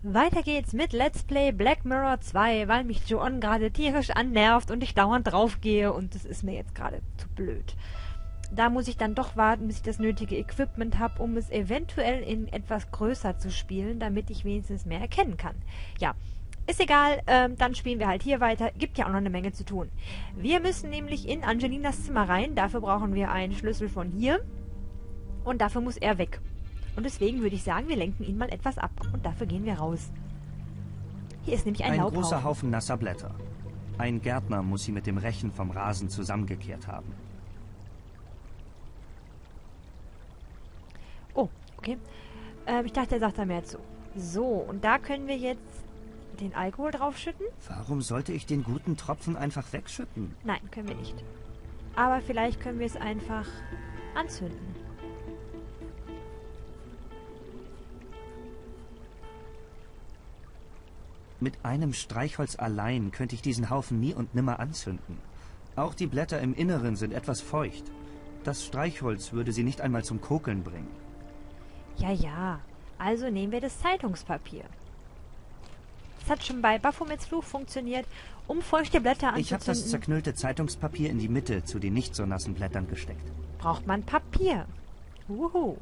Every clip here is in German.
Weiter geht's mit Let's Play Black Mirror 2, weil mich Joan gerade tierisch annervt und ich dauernd draufgehe und das ist mir jetzt gerade zu blöd. Da muss ich dann doch warten, bis ich das nötige Equipment habe, um es eventuell in etwas größer zu spielen, damit ich wenigstens mehr erkennen kann. Ja, ist egal, dann spielen wir halt hier weiter. Gibt ja auch noch eine Menge zu tun. Wir müssen nämlich in Angelinas Zimmer rein. Dafür brauchen wir einen Schlüssel von hier. Und dafür muss er weg. Und deswegen würde ich sagen, wir lenken ihn mal etwas ab. Und dafür gehen wir raus. Hier ist nämlich ein Laubhaufen. Ein großer Haufen nasser Blätter. Ein Gärtner muss sie mit dem Rechen vom Rasen zusammengekehrt haben. Oh, okay. Ich dachte, er sagt da mehr zu. So, und da können wir jetzt den Alkohol draufschütten. Warum sollte ich den guten Tropfen einfach wegschütten? Nein, können wir nicht. Aber vielleicht können wir es einfach anzünden. Mit einem Streichholz allein könnte ich diesen Haufen nie und nimmer anzünden. Auch die Blätter im Inneren sind etwas feucht. Das Streichholz würde sie nicht einmal zum Kokeln bringen. Ja, ja. Also nehmen wir das Zeitungspapier. Das hat schon bei Baphomets Fluch funktioniert, um feuchte Blätter anzuzünden. Ich habe das zerknüllte Zeitungspapier in die Mitte zu den nicht so nassen Blättern gesteckt. Braucht man Papier. Wuhu.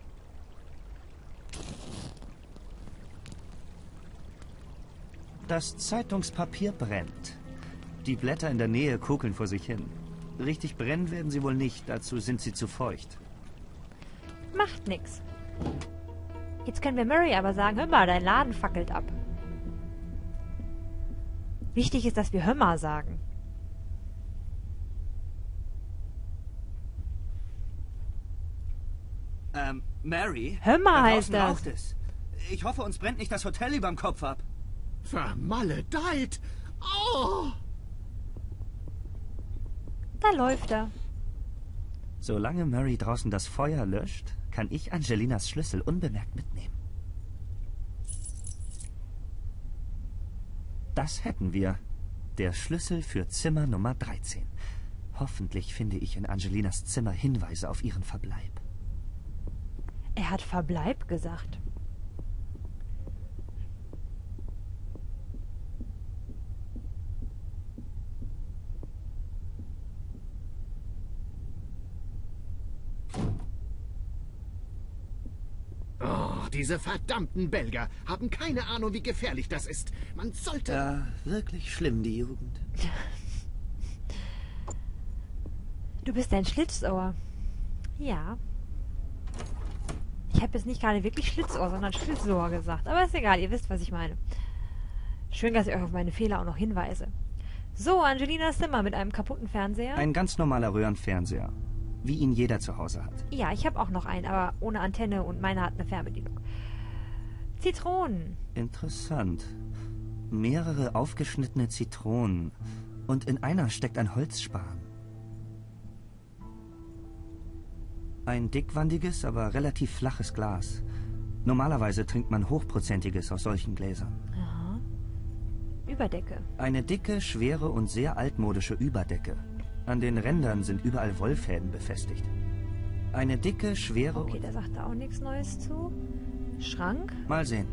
Das Zeitungspapier brennt. Die Blätter in der Nähe kokeln vor sich hin. Richtig brennen werden sie wohl nicht, dazu sind sie zu feucht. Macht nix. Jetzt können wir Murray aber sagen, hör mal, dein Laden fackelt ab. Wichtig ist, dass wir hör mal sagen. Mary? Hör mal da heißt draußen das. raucht es. Ich hoffe, uns brennt nicht das Hotel überm Kopf ab. Vermaledeit! Oh! Da läuft er. Solange Murray draußen das Feuer löscht, kann ich Angelinas Schlüssel unbemerkt mitnehmen. Das hätten wir. Der Schlüssel für Zimmer Nummer 13. Hoffentlich finde ich in Angelinas Zimmer Hinweise auf ihren Verbleib. Er hat Verbleib gesagt. Oh, diese verdammten Belgier haben keine Ahnung, wie gefährlich das ist. Man sollte... Ja, wirklich schlimm, die Jugend. Du bist ein Schlitzohr. Ja. Ich habe jetzt nicht gerade wirklich Schlitzohr, sondern Schlitzohr gesagt. Aber ist egal, ihr wisst, was ich meine. Schön, dass ich euch auf meine Fehler auch noch hinweise. So, Angelinas Zimmer mit einem kaputten Fernseher. Ein ganz normaler Röhrenfernseher. Wie ihn jeder zu Hause hat. Ja, ich habe auch noch einen, aber ohne Antenne und meine hat eine Fernbedienung. Zitronen. Interessant. Mehrere aufgeschnittene Zitronen. Und in einer steckt ein Holzspan. Ein dickwandiges, aber relativ flaches Glas. Normalerweise trinkt man Hochprozentiges aus solchen Gläsern. Aha. Überdecke. Eine dicke, schwere und sehr altmodische Überdecke. An den Rändern sind überall Wollfäden befestigt. Eine dicke, schwere... Okay, da sagt er auch nichts Neues zu. Schrank. Mal sehen.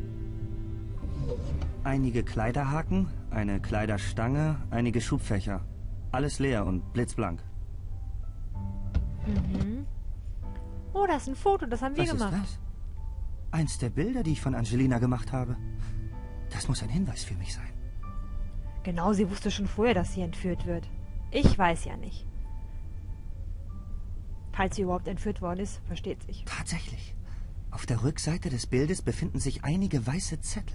Einige Kleiderhaken, eine Kleiderstange, einige Schubfächer. Alles leer und blitzblank. Mhm. Oh, das ist ein Foto, das haben wir Was gemacht. ist das? Eins der Bilder, die ich von Angelina gemacht habe. Das muss ein Hinweis für mich sein. Genau, sie wusste schon vorher, dass sie entführt wird. Ich weiß ja nicht. Falls sie überhaupt entführt worden ist, versteht sich. Tatsächlich. Auf der Rückseite des Bildes befinden sich einige weiße Zettel.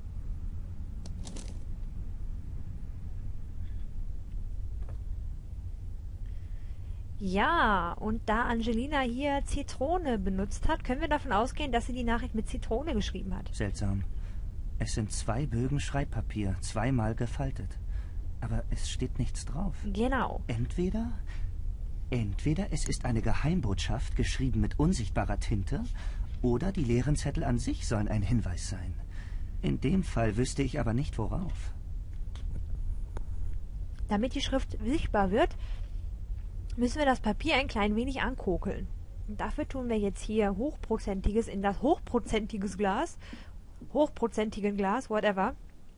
Ja, und da Angelina hier Zitrone benutzt hat, können wir davon ausgehen, dass sie die Nachricht mit Zitrone geschrieben hat. Seltsam. Es sind 2 Bögen Schreibpapier, zweimal gefaltet. Aber es steht nichts drauf. Genau. Entweder es ist eine Geheimbotschaft, geschrieben mit unsichtbarer Tinte, oder die leeren Zettel an sich sollen ein Hinweis sein. In dem Fall wüsste ich aber nicht, worauf. Damit die Schrift sichtbar wird, müssen wir das Papier ein klein wenig ankokeln. Und dafür tun wir jetzt hier Hochprozentiges in das hochprozentiges Glas hochprozentigen Glas, whatever.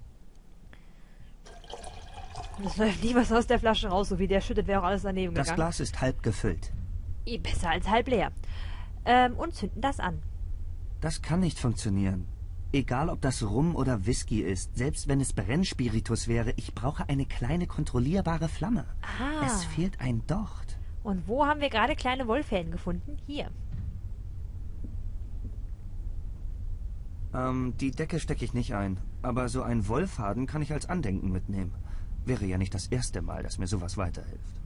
Es läuft nie was aus der Flasche raus, so wie der schüttet, wäre auch alles daneben Das gegangen. Glas ist halb gefüllt. Besser als halb leer. Und zünden das an. Das kann nicht funktionieren. Egal, ob das Rum oder Whisky ist, selbst wenn es Brennspiritus wäre, ich brauche eine kleine kontrollierbare Flamme. Ah. Es fehlt ein Docht. Und wo haben wir gerade kleine Wollfäden gefunden? Hier. Die Decke stecke ich nicht ein. Aber so ein Wollfaden kann ich als Andenken mitnehmen. Wäre ja nicht das erste Mal, dass mir sowas weiterhilft.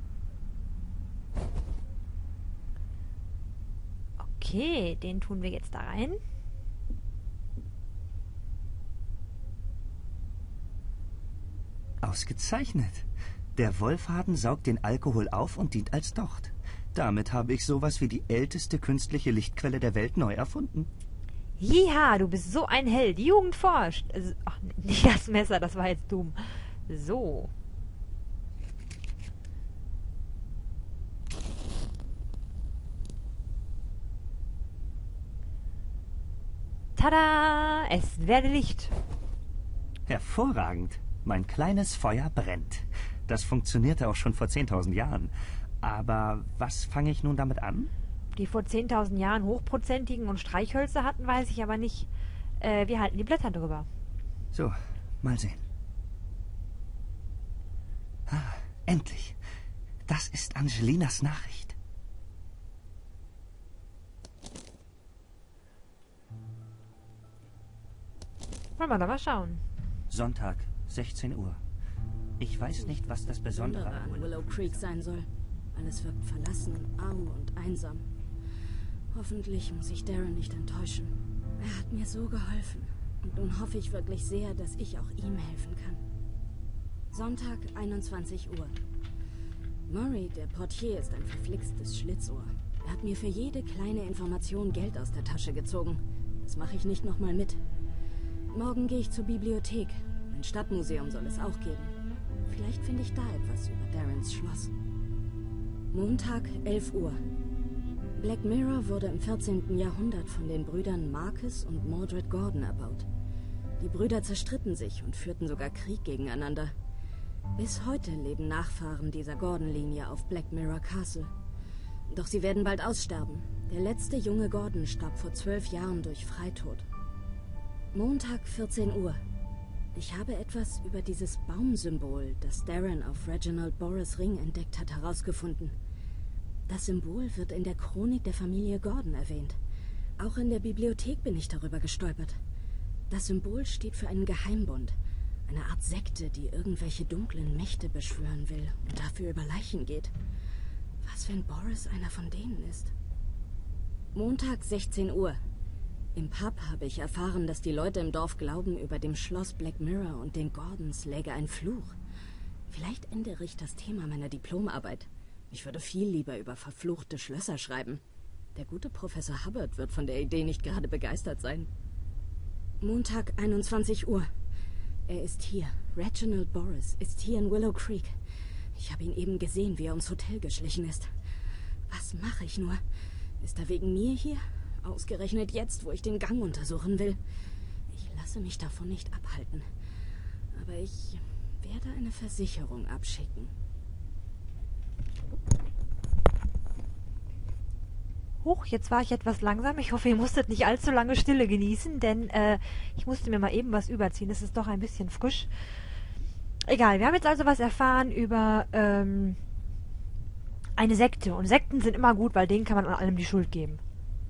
Okay, den tun wir jetzt da rein. Ausgezeichnet. Der Wollfaden saugt den Alkohol auf und dient als Docht. Damit habe ich sowas wie die älteste künstliche Lichtquelle der Welt neu erfunden. Jiha, du bist so ein Held. Die Jugend forscht. Also, ach, nicht das Messer, das war jetzt dumm. So. Tada! Es werde Licht. Hervorragend. Mein kleines Feuer brennt. Das funktionierte auch schon vor 10.000 Jahren. Aber was fange ich nun damit an? Die vor 10.000 Jahren hochprozentigen und Streichhölzer hatten, weiß ich aber nicht. Wir halten die Blätter drüber. So, mal sehen. Ah, endlich. Das ist Angelinas Nachricht. Wollen wir doch mal schauen. Sonntag, 16 Uhr. Ich weiß nicht, was das Besondere an Willow Creek sein soll. Alles wirkt verlassen, arm und einsam. Hoffentlich muss ich Darren nicht enttäuschen. Er hat mir so geholfen. Und nun hoffe ich wirklich sehr, dass ich auch ihm helfen kann. Sonntag, 21 Uhr. Murray, der Portier, ist ein verflixtes Schlitzohr. Er hat mir für jede kleine Information Geld aus der Tasche gezogen. Das mache ich nicht nochmal mit. Morgen gehe ich zur Bibliothek. Ein Stadtmuseum soll es auch geben. Vielleicht finde ich da etwas über Darrens Schloss. Montag, 11 Uhr. Black Mirror wurde im 14. Jahrhundert von den Brüdern Marcus und Mordred Gordon erbaut. Die Brüder zerstritten sich und führten sogar Krieg gegeneinander. Bis heute leben Nachfahren dieser Gordon-Linie auf Black Mirror Castle. Doch sie werden bald aussterben. Der letzte junge Gordon starb vor 12 Jahren durch Freitod. Montag, 14 Uhr. Ich habe etwas über dieses Baumsymbol, das Darren auf Reginald Boris' Ring entdeckt hat, herausgefunden. Das Symbol wird in der Chronik der Familie Gordon erwähnt. Auch in der Bibliothek bin ich darüber gestolpert. Das Symbol steht für einen Geheimbund, eine Art Sekte, die irgendwelche dunklen Mächte beschwören will und dafür über Leichen geht. Was, wenn Boris einer von denen ist? Montag, 16 Uhr. Im Pub habe ich erfahren, dass die Leute im Dorf glauben, über dem Schloss Black Mirror und den Gordons läge ein Fluch. Vielleicht ändere ich das Thema meiner Diplomarbeit. Ich würde viel lieber über verfluchte Schlösser schreiben. Der gute Professor Hubbard wird von der Idee nicht gerade begeistert sein. Montag, 21 Uhr. Er ist hier. Reginald Boris ist hier in Willow Creek. Ich habe ihn eben gesehen, wie er ums Hotel geschlichen ist. Was mache ich nur? Ist er wegen mir hier? Ausgerechnet jetzt, wo ich den Gang untersuchen will. Ich lasse mich davon nicht abhalten. Aber ich werde eine Versicherung abschicken. Huch, jetzt war ich etwas langsam. Ich hoffe, ihr musstet nicht allzu lange Stille genießen, denn ich musste mir mal eben was überziehen. Es ist doch ein bisschen frisch. Egal, wir haben jetzt also was erfahren über eine Sekte. Und Sekten sind immer gut, weil denen kann man an allem die Schuld geben.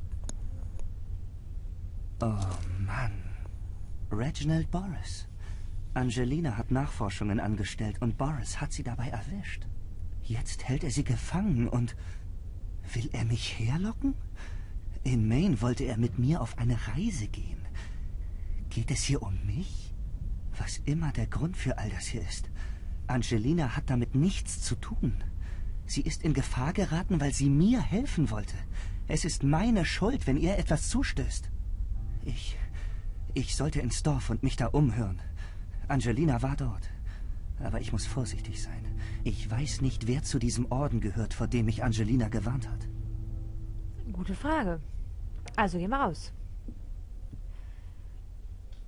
Oh Mann. Reginald Boris. Angelina hat Nachforschungen angestellt und Boris hat sie dabei erwischt. Jetzt hält er sie gefangen und... Will er mich herlocken? In Maine wollte er mit mir auf eine Reise gehen. Geht es hier um mich? Was immer der Grund für all das hier ist. Angelina hat damit nichts zu tun. Sie ist in Gefahr geraten, weil sie mir helfen wollte. Es ist meine Schuld, wenn ihr etwas zustößt. Ich sollte ins Dorf und mich da umhören. Angelina war dort. Aber ich muss vorsichtig sein. Ich weiß nicht, wer zu diesem Orden gehört, vor dem mich Angelina gewarnt hat. Gute Frage. Also, geh mal raus.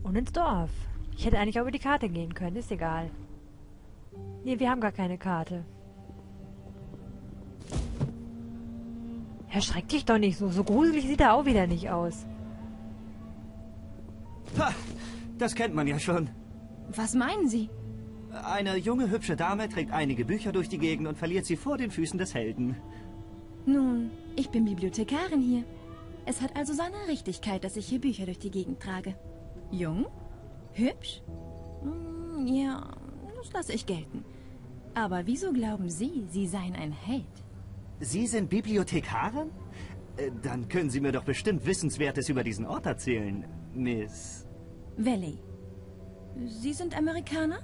Und ins Dorf. Ich hätte eigentlich auch über die Karte gehen können, ist egal. Nee, wir haben gar keine Karte. Erschreck dich doch nicht so. So gruselig sieht er auch wieder nicht aus. Ha, das kennt man ja schon. Was meinen Sie? Eine junge, hübsche Dame trägt einige Bücher durch die Gegend und verliert sie vor den Füßen des Helden. Nun, ich bin Bibliothekarin hier. Es hat also seine Richtigkeit, dass ich hier Bücher durch die Gegend trage. Jung? Hübsch? Ja, das lasse ich gelten. Aber wieso glauben Sie, Sie seien ein Held? Sie sind Bibliothekarin? Dann können Sie mir doch bestimmt Wissenswertes über diesen Ort erzählen, Miss... Valley. Sie sind Amerikaner?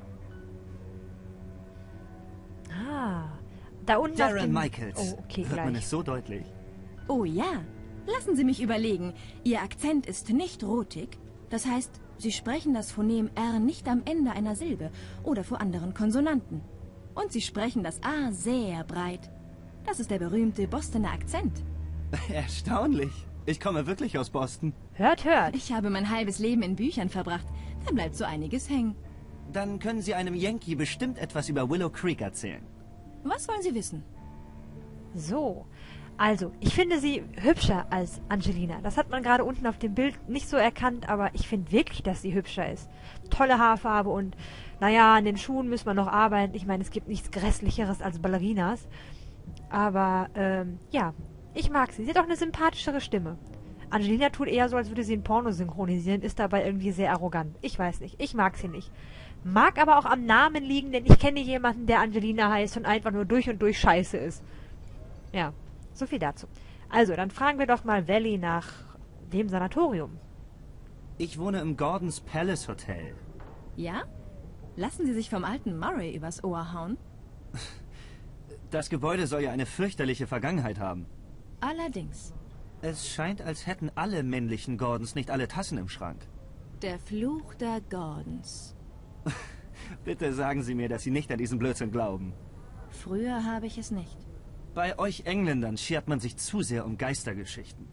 Ah, da unten auf Darren dem... Michaels. Oh, okay, Hört gleich. man es so deutlich? Oh ja. Lassen Sie mich überlegen. Ihr Akzent ist nicht rotig. Das heißt, Sie sprechen das Phonem R nicht am Ende einer Silbe oder vor anderen Konsonanten. Und Sie sprechen das A sehr breit. Das ist der berühmte Bostoner Akzent. Erstaunlich. Ich komme wirklich aus Boston. Hört, hört. Ich habe mein halbes Leben in Büchern verbracht. Da bleibt so einiges hängen. Dann können Sie einem Yankee bestimmt etwas über Willow Creek erzählen. Was wollen Sie wissen? So, also, ich finde sie hübscher als Angelina. Das hat man gerade unten auf dem Bild nicht so erkannt, aber ich finde wirklich, dass sie hübscher ist. Tolle Haarfarbe und, naja, an den Schuhen müssen wir noch arbeiten. Ich meine, es gibt nichts Grässlicheres als Ballerinas. Aber, ja, ich mag sie. Sie hat auch eine sympathischere Stimme. Angelina tut eher so, als würde sie ein Porno synchronisieren, ist dabei irgendwie sehr arrogant. Ich weiß nicht, ich mag sie nicht. Mag aber auch am Namen liegen, denn ich kenne jemanden, der Angelina heißt und einfach nur durch und durch scheiße ist. Ja, so viel dazu. Also, dann fragen wir doch mal Valley nach dem Sanatorium. Ich wohne im Gordon's Palace Hotel. Ja? Lassen Sie sich vom alten Murray übers Ohr hauen? Das Gebäude soll ja eine fürchterliche Vergangenheit haben. Allerdings. Es scheint, als hätten alle männlichen Gordons nicht alle Tassen im Schrank. Der Fluch der Gordons. Bitte sagen Sie mir, dass Sie nicht an diesen Blödsinn glauben. Früher habe ich es nicht. Bei euch Engländern schert man sich zu sehr um Geistergeschichten.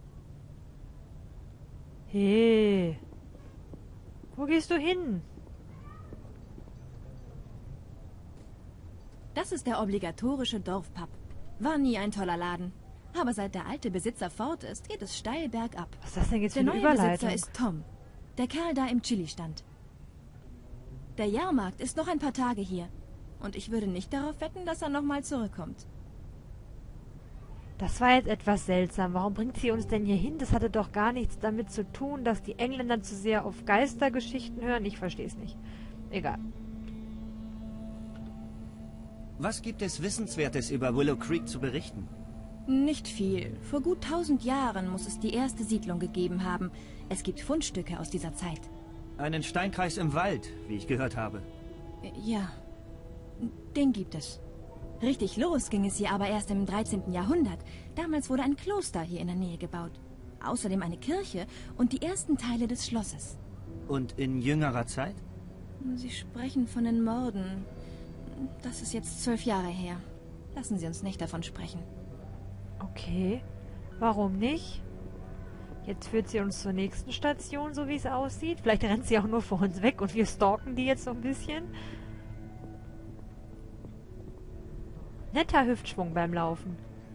Hey, wo gehst du hin? Das ist der obligatorische Dorfpub. War nie ein toller Laden. Aber seit der alte Besitzer fort ist, geht es steil bergab. Was ist das denn jetzt für Der eine neue Überleitung? Besitzer ist Tom. Der Kerl da im Chili-Stand. Der Jahrmarkt ist noch ein paar Tage hier. Und ich würde nicht darauf wetten, dass er nochmal zurückkommt. Das war jetzt etwas seltsam. Warum bringt sie uns denn hier hin? Das hatte doch gar nichts damit zu tun, dass die Engländer zu sehr auf Geistergeschichten hören. Ich verstehe es nicht. Egal. Was gibt es Wissenswertes über Willow Creek zu berichten? Nicht viel. Vor gut 1000 Jahren muss es die erste Siedlung gegeben haben. Es gibt Fundstücke aus dieser Zeit. Einen Steinkreis im Wald, wie ich gehört habe. Ja, den gibt es. Richtig los ging es hier aber erst im 13. Jahrhundert. Damals wurde ein Kloster hier in der Nähe gebaut. Außerdem eine Kirche und die ersten Teile des Schlosses. Und in jüngerer Zeit? Sie sprechen von den Morden. Das ist jetzt 12 Jahre her. Lassen Sie uns nicht davon sprechen. Okay. Warum nicht? Jetzt führt sie uns zur nächsten Station, so wie es aussieht. Vielleicht rennt sie auch nur vor uns weg und wir stalken die jetzt so ein bisschen. Netter Hüftschwung beim Laufen.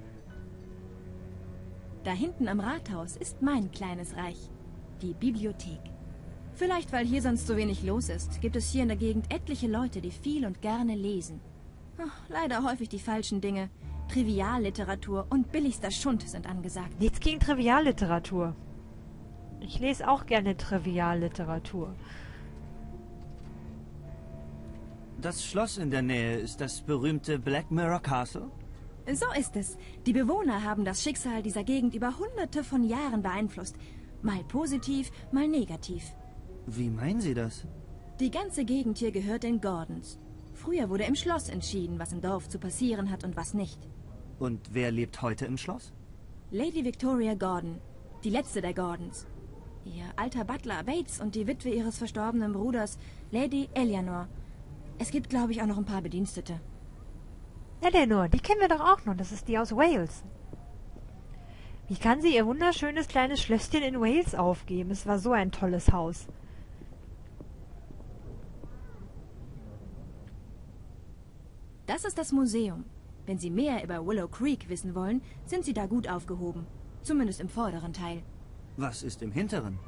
Da hinten am Rathaus ist mein kleines Reich. Die Bibliothek. Vielleicht, weil hier sonst so wenig los ist, gibt es hier in der Gegend etliche Leute, die viel und gerne lesen. Ach, leider häufig die falschen Dinge. Trivialliteratur und billigster Schund sind angesagt. Nichts gegen Trivialliteratur. Ich lese auch gerne Trivialliteratur. Das Schloss in der Nähe ist das berühmte Black Mirror Castle? So ist es. Die Bewohner haben das Schicksal dieser Gegend über Hunderte von Jahren beeinflusst. Mal positiv, mal negativ. Wie meinen Sie das? Die ganze Gegend hier gehört den Gordons. Früher wurde im Schloss entschieden, was im Dorf zu passieren hat und was nicht. Und wer lebt heute im Schloss? Lady Victoria Gordon, die letzte der Gordons. Ihr alter Butler Bates und die Witwe ihres verstorbenen Bruders, Lady Eleanor. Es gibt, glaube ich, auch noch ein paar Bedienstete. Eleanor, die kennen wir doch auch noch. Das ist die aus Wales. Wie kann sie ihr wunderschönes kleines Schlösschen in Wales aufgeben? Es war so ein tolles Haus. Das ist das Museum. Wenn Sie mehr über Willow Creek wissen wollen, sind Sie da gut aufgehoben. Zumindest im vorderen Teil. Was ist im hinteren?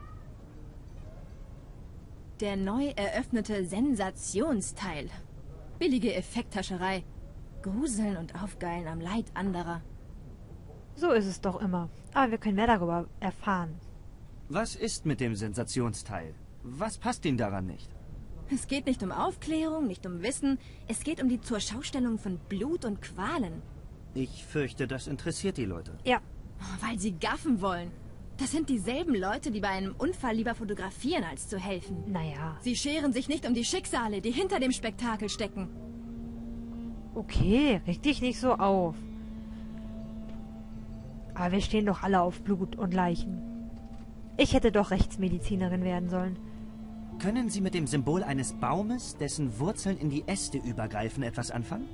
Der neu eröffnete Sensationsteil. Billige Effekthascherei. Gruseln und Aufgeilen am Leid anderer. So ist es doch immer. Aber wir können mehr darüber erfahren. Was ist mit dem Sensationsteil? Was passt Ihnen daran nicht? Es geht nicht um Aufklärung, nicht um Wissen. Es geht um die Zurschaustellung von Blut und Qualen. Ich fürchte, das interessiert die Leute. Ja. Weil sie gaffen wollen. Das sind dieselben Leute, die bei einem Unfall lieber fotografieren, als zu helfen. Naja. Sie scheren sich nicht um die Schicksale, die hinter dem Spektakel stecken. Okay, reg dich nicht so auf. Aber wir stehen doch alle auf Blut und Leichen. Ich hätte doch Rechtsmedizinerin werden sollen. Können Sie mit dem Symbol eines Baumes, dessen Wurzeln in die Äste übergreifen, etwas anfangen?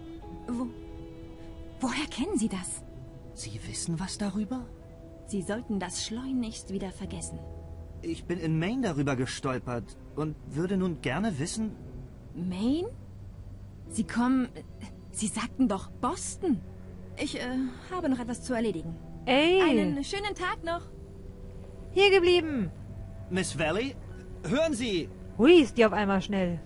Woher kennen Sie das? Sie wissen was darüber? Sie sollten das schleunigst wieder vergessen. Ich bin in Maine darüber gestolpert und würde nun gerne wissen... Maine? Sie kommen... Sie sagten doch Boston. Ich habe noch etwas zu erledigen. Ey! Einen schönen Tag noch. Hier geblieben! Miss Valley, hören Sie! Hui, ist die auf einmal schnell.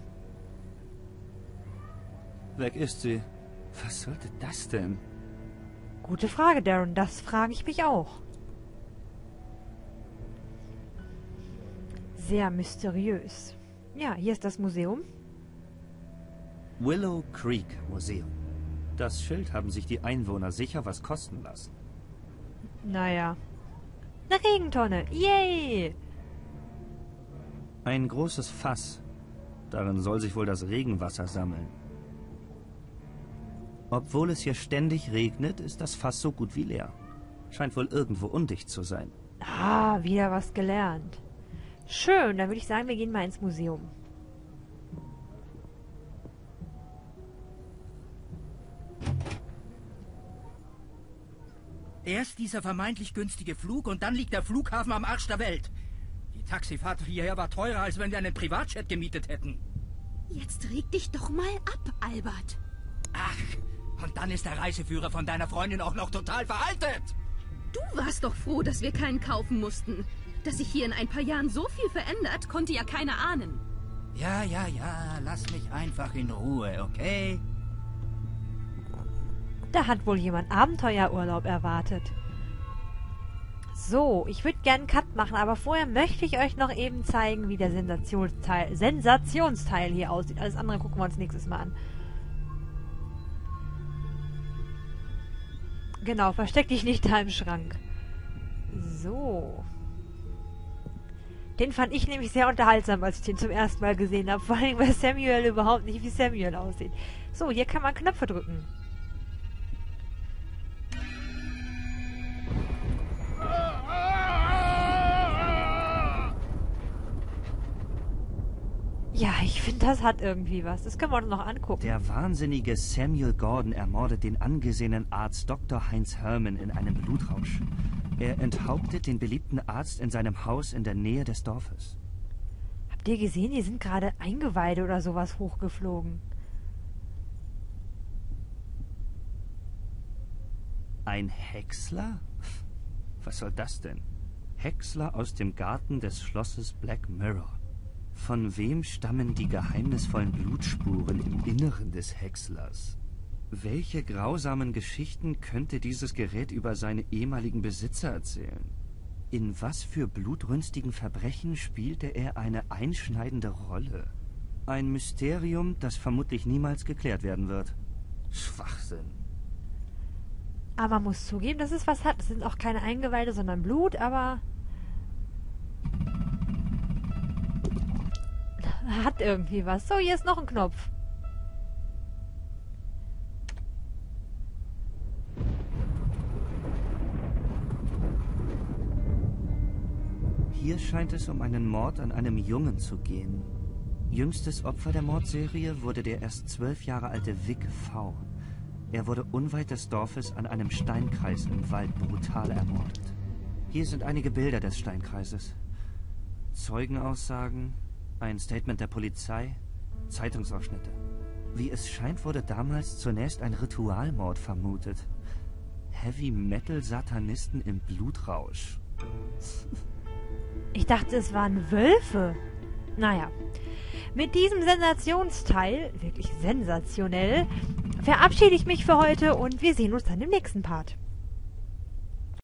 Weg ist sie. Was sollte das denn? Gute Frage, Darren. Das frage ich mich auch. Sehr mysteriös. Ja, hier ist das Museum. Willow Creek Museum. Das Schild haben sich die Einwohner sicher was kosten lassen. Naja. Eine Regentonne. Yay! Ein großes Fass. Darin soll sich wohl das Regenwasser sammeln. Obwohl es hier ständig regnet, ist das Fass so gut wie leer. Scheint wohl irgendwo undicht zu sein. Ah, wieder was gelernt. Schön, dann würde ich sagen, wir gehen mal ins Museum. Erst dieser vermeintlich günstige Flug und dann liegt der Flughafen am Arsch der Welt. Die Taxifahrt hierher war teurer, als wenn wir einen Privatjet gemietet hätten. Jetzt reg dich doch mal ab, Albert. Ach, und dann ist der Reiseführer von deiner Freundin auch noch total veraltet. Du warst doch froh, dass wir keinen kaufen mussten. Dass sich hier in ein paar Jahren so viel verändert, konnte ja keiner ahnen. Ja, lass mich einfach in Ruhe, okay? Da hat wohl jemand Abenteuerurlaub erwartet. So, ich würde gerne einen Cut machen, aber vorher möchte ich euch noch eben zeigen, wie der Sensationsteil hier aussieht. Alles andere gucken wir uns nächstes Mal an. Genau, versteck dich nicht da im Schrank. So. Den fand ich nämlich sehr unterhaltsam, als ich den zum ersten Mal gesehen habe. Vor allem, weil Samuel überhaupt nicht wie Samuel aussieht. So, hier kann man Knöpfe drücken. Ja, ich finde, das hat irgendwie was. Das können wir uns noch angucken. Der wahnsinnige Samuel Gordon ermordet den angesehenen Arzt Dr. Heinz Herman in einem Blutrausch. Er enthauptet den beliebten Arzt in seinem Haus in der Nähe des Dorfes. Habt ihr gesehen, hier sind gerade Eingeweide oder sowas hochgeflogen. Ein Häcksler? Was soll das denn? Häcksler aus dem Garten des Schlosses Black Mirror. Von wem stammen die geheimnisvollen Blutspuren im Inneren des Häckslers? Welche grausamen Geschichten könnte dieses Gerät über seine ehemaligen Besitzer erzählen? In was für blutrünstigen Verbrechen spielte er eine einschneidende Rolle? Ein Mysterium, das vermutlich niemals geklärt werden wird. Schwachsinn. Aber man muss zugeben, dass es was hat. Es sind auch keine Eingeweide, sondern Blut, aber... hat irgendwie was. So, hier ist noch ein Knopf. Hier scheint es um einen Mord an einem Jungen zu gehen. Jüngstes Opfer der Mordserie wurde der erst 12 Jahre alte Vic V. Er wurde unweit des Dorfes an einem Steinkreis im Wald brutal ermordet. Hier sind einige Bilder des Steinkreises. Zeugenaussagen, ein Statement der Polizei, Zeitungsausschnitte. Wie es scheint, wurde damals zunächst ein Ritualmord vermutet. Heavy-Metal-Satanisten im Blutrausch. Ich dachte, es waren Wölfe. Naja, mit diesem Sensationsteil, wirklich sensationell, verabschiede ich mich für heute und wir sehen uns dann im nächsten Part.